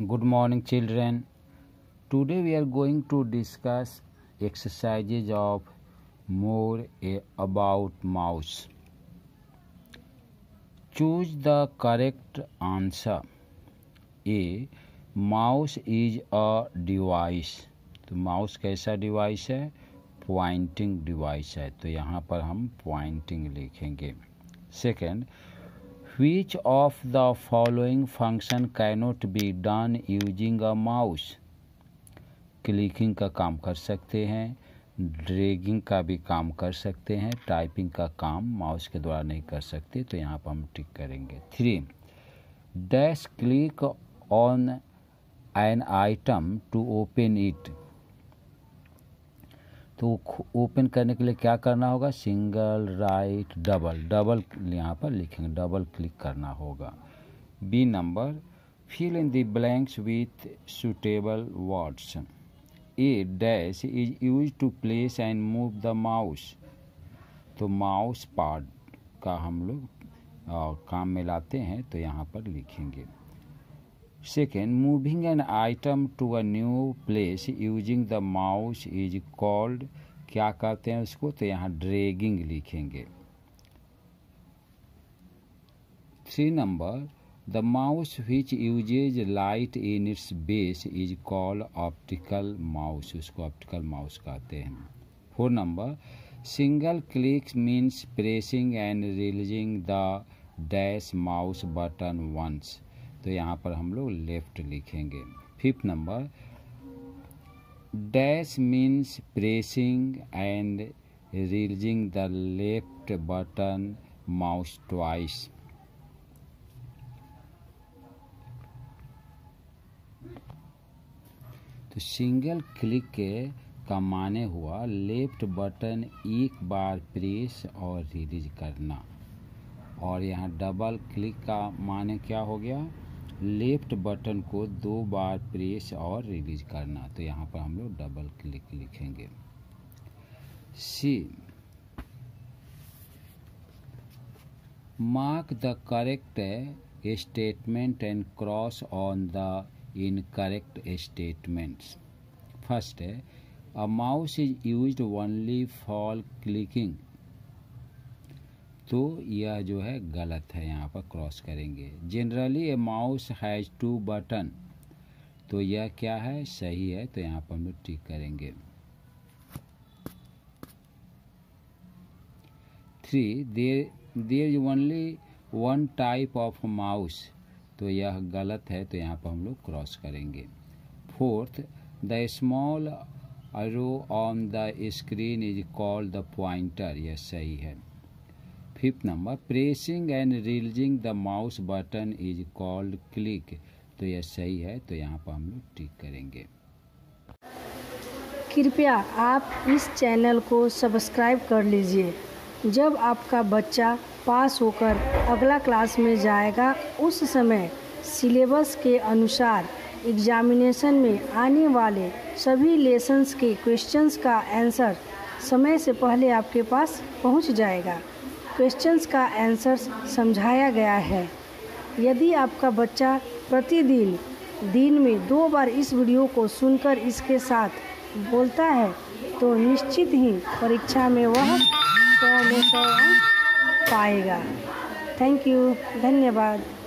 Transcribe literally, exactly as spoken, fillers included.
Good morning, children. Today we are going to discuss exercises of more about mouse. Choose the correct answer. A. Mouse is a device. तो mouse कैसा device है? Pointing device है, तो यहाँ पर हम pointing लिखेंगे. Second, Which of the following function cannot be done using a mouse? Clicking का काम कर सकते हैं, ड्रैगिंग का भी काम कर सकते हैं, टाइपिंग का काम माउस के द्वारा नहीं कर सकते, तो यहाँ पर हम टिक करेंगे. Three, dash click on an item to open it. तो ओपन करने के लिए क्या करना होगा? Single, right, double. डबल यहाँ पर लिखेंगे, डबल क्लिक करना होगा. B number, fill in the blanks with suitable words. A dash is use to place and move the mouse. तो माउस पार्ट का हम लोग काम में लाते हैं, तो यहाँ पर लिखेंगे. Second, moving an item to a new place using the mouse is called. क्या कहते हैं उसको? तो यहाँ ड्रैगिंग लिखेंगे. Three number, the mouse which uses light in its base is called optical mouse. उसको ऑप्टिकल माउस कहते हैं. Four number, single click means pressing and releasing the dash mouse button once. तो यहाँ पर हम लोग लेफ्ट लिखेंगे. Fifth number, dash means pressing and releasing the left button mouse twice. तो सिंगल क्लिक के का माने हुआ लेफ्ट बटन एक बार प्रेस और रिलीज करना, और यहाँ डबल क्लिक का माने क्या हो गया? लेफ्ट बटन को दो बार प्रेस और रिलीज करना, तो यहाँ पर हम लोग डबल क्लिक लिखेंगे. C, mark the correct statement and cross on the incorrect statements. First है, a mouse is used only for clicking. तो यह जो है गलत है, यहाँ पर क्रॉस करेंगे. Generally a mouse has two button. तो यह क्या है? सही है, तो यहाँ पर हम लोग टिक करेंगे. Three, there there is only one type of mouse. तो यह गलत है, तो यहाँ पर हम लोग क्रॉस करेंगे. Fourth, the small arrow on the screen is called the pointer. यह सही है. Fifth number, pressing and releasing the mouse button is called click. तो यह सही है, तो यहाँ पर हम लोग टिक करेंगे. कृपया आप इस चैनल को सब्सक्राइब कर लीजिए. जब आपका बच्चा पास होकर अगला क्लास में जाएगा, उस समय सिलेबस के अनुसार एग्जामिनेशन में आने वाले सभी लेसन्स के क्वेश्चंस का आंसर समय से पहले आपके पास पहुंच जाएगा. क्वेश्चंस का आंसर समझाया गया है. यदि आपका बच्चा प्रतिदिन दिन में दो बार इस वीडियो को सुनकर इसके साथ बोलता है, तो निश्चित ही परीक्षा में वह सौ में सौ अंक पाएगा. Thank you. धन्यवाद.